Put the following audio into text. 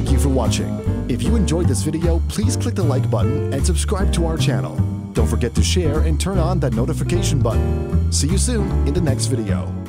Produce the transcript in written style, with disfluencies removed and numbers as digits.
Thank you for watching. If you enjoyed this video, please click the like button and subscribe to our channel. Don't forget to share and turn on that notification button. See you soon in the next video.